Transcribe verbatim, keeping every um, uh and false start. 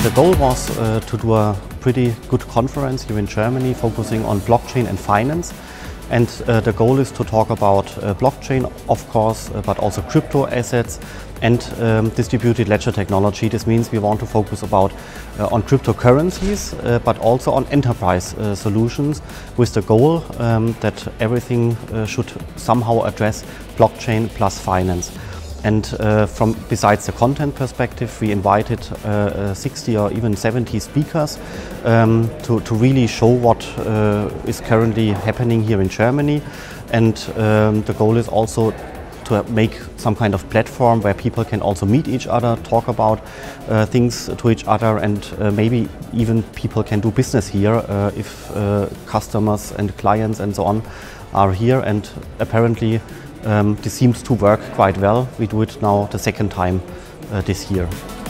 the goal was uh, to do a pretty good conference here in Germany focusing on blockchain and finance. And uh, the goal is to talk about uh, blockchain, of course, uh, but also crypto assets and um, distributed ledger technology. This means we want to focus about uh, on cryptocurrencies, uh, but also on enterprise uh, solutions, with the goal um, that everything uh, should somehow address blockchain plus finance. And uh, from besides the content perspective, we invited uh, uh, sixty or even seventy speakers um, to, to really show what uh, is currently happening here in Germany. And um, the goal is also to make some kind of platform where people can also meet each other, talk about uh, things to each other, and uh, maybe even people can do business here uh, if uh, customers and clients and so on are here. And apparently Um, this seems to work quite well. We do it now the second time uh, this year.